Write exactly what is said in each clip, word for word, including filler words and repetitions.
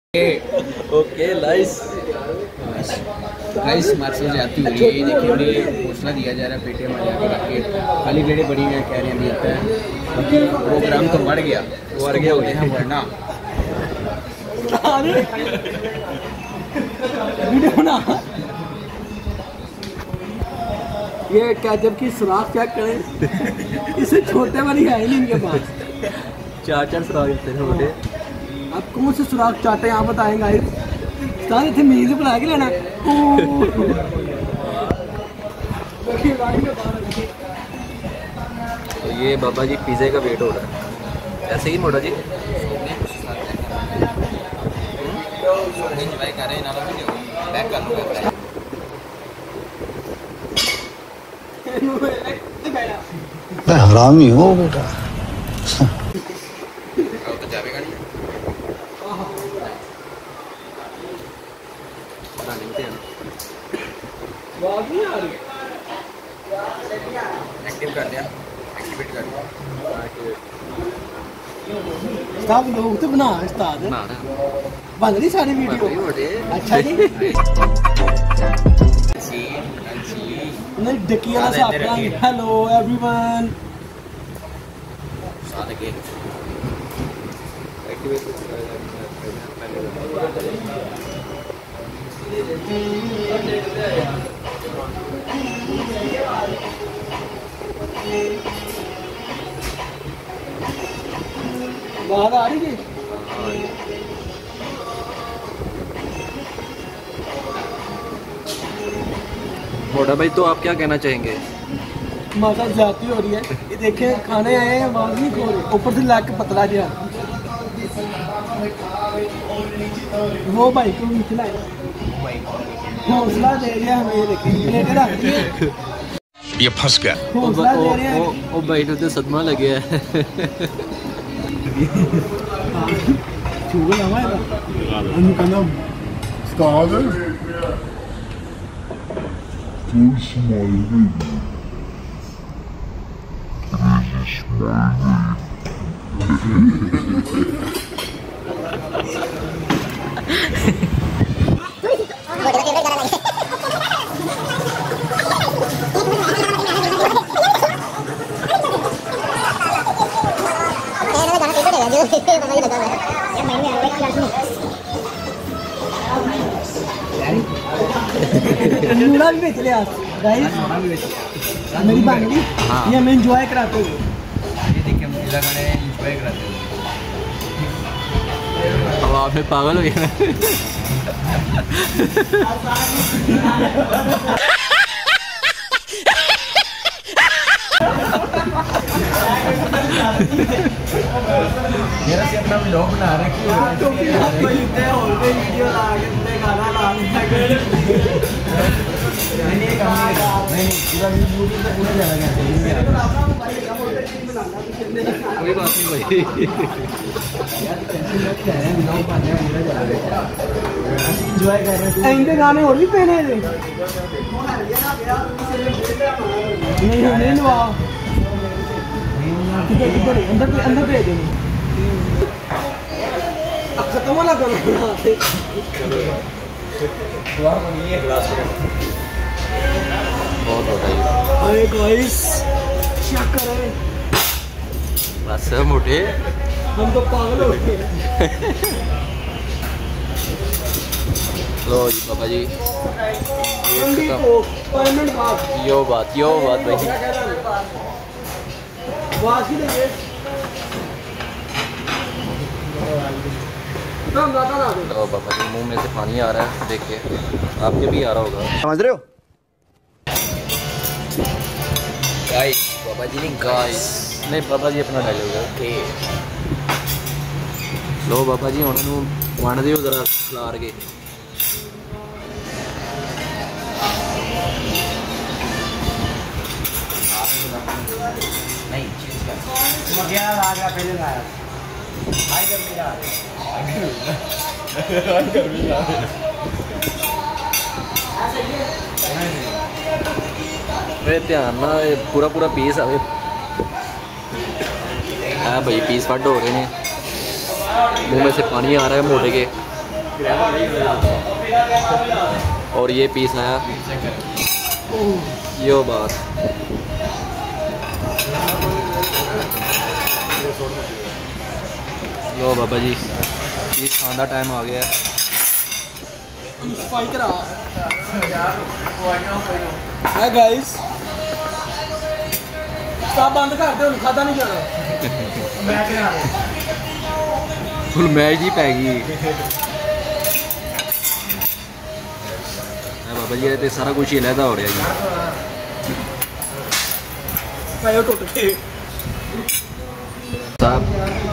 Okay लाइस guys marks जाती हुई है। ये देखिए उन्हें हौसला दिया जा रहा है, पेटे हमारे यहाँ रख के खाली प्लेटें बड़ी हैं, कह रहे हैं अभी आता है बाकी प्रोग्राम तो बढ़ गया बढ़ गया हो गया वरना ये क्या जबकि सुराख चेक करें इसे छोटे वाली है ही नहीं इनके पास। चार चार सुराख होते हैं छोटे। अब कौन से सुराख चाहते हैं आप बताएंगे? सारे थे मीज बना के लेना। तो ये बाबा जी पिज़्ज़े का वेट हो रहा है ऐसे ही मोटा जी एंजॉय कर रहे हैं ना वीडियो बैक कर लो मैं हरामी हूँ बेटा। तो जाएगा नहीं एक्टिव कर दिया एक्टिवेट कर दिया उस्ताद लोग तो बना उस्ताद बना बन रही सारी वीडियो। अच्छा जी नहीं डकी वाला साहब करेंगे। हेलो एवरीवन साथ के एक्टिवेट बाहर आ रही है। मोटा भाई तो आप क्या कहना चाहेंगे? माता जाती हो रही है। ये देखे खाने आए हैं आवाज नहीं खो रही ऊपर से लाके पतला गया वो भाई को नीचे लाए हौसला दे रहा है हमें। ये देखें रख दिए ये फंस गया। हौसला दे रहे हैं। ओ भाई तो सदमा लग गया है। चूगल हमारा उनका नाम उस्ताद थोड़ी स्माइल नूरा भी बेच लिया गाइस मेरी बांगड़ी ये हमें एंजॉय कराते हुए। ये देखिए हम पिज़्ज़ा खाने एंजॉय कराते हैं। अब आप में पागल हो गया मेरा से अपना व्लॉग बना रहा है कि और वीडियो ला के गाना ला नहीं नहीं नहीं पूरा यूट्यूब पे पूरा चला गया कोई बात नहीं भाई एंजॉय कर रहे हैं। इनके गाने और भी पहने थे नहीं नहीं लवा अंदर अंदर भेज देंगे अब खत्म वाला गाना बहुत होता अरे गाइस क्या कर रहे हैं? बस मोटे हम तो पागल हो गए। लो जी बाबा जी पेमेंट बात यो बात यो बात भाई लो बाबा जी मुंह में से पानी आ रहा है देखिए आपके भी आ रहा होगा समझ रहे हो गाइस बाबा जी नहीं गाइस नहीं बाबा जी अपना डायलॉग है ओके लो बाबा जी उन्होंने वंड दियो जरा खिलार के नहीं चीज का क्या आ गया पहले लाया हाय कर लिया हाय कर लिया मेरे ध्यान ना पूरा पूरा पीस आवे हाँ भाई पीस फट हो रहे हैं मुंह में से पानी आ रहा है मोटे के और ये पीस आया यो बात लो बाबा जी पीस खाने का टाइम आ गया है गाइस सब बंद कर दो खाता नहीं जाना फुल मैच ही पै गई बाबा जी ते सारा कुछ ही लहदा हो रहा जी साहब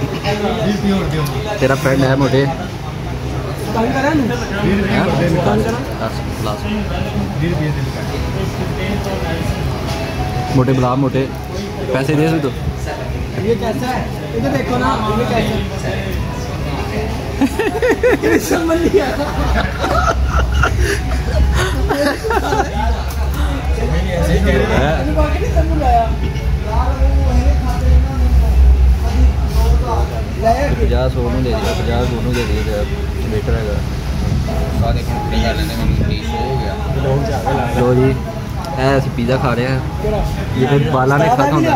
तेरा फ्रेंड है मोटे मोटे बुला मोटे पैसे दे तो ये कैसा है इधर देखो ना ये कैसा ये समझ नहीं आता पचास सोनू दे दिया पचास सोनू दे दिया बेटर है लो जी ऐसे पिज़्ज़ा खा रहे हैं ये बाला ने खाता होता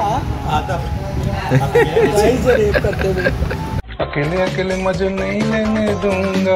अकेले अकेले मजे नहीं लेने दूंगा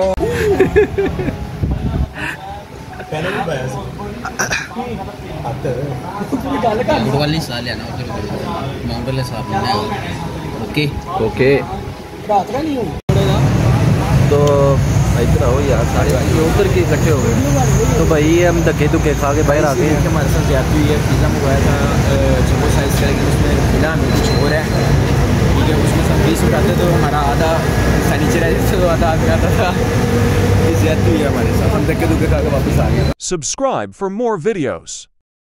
गुड़ वाली साल लेना उधर माउंट वाले साहब लेना ओके ओके रात का नहीं हो तो इधर आओ यार सारे उधर के इकट्ठे हो गए तो भाई हम धक्के धुक्के खा के बाहर आ गए हैं हमारे साथ ज्यादा हुई है पिज़्ज़ा मंगवाया था जम्बो साइज़ करेंगे उसमें मिला हमें कुछ और है ठीक है उसमें सब बीस उठाते तो हमारा आधा सैनिचराइजर से तो आधा आगे आता था ज्यादा हुई है हमारे साथ हम धक्के धुक्के खा के वापस आ गए Subscribe for more videos.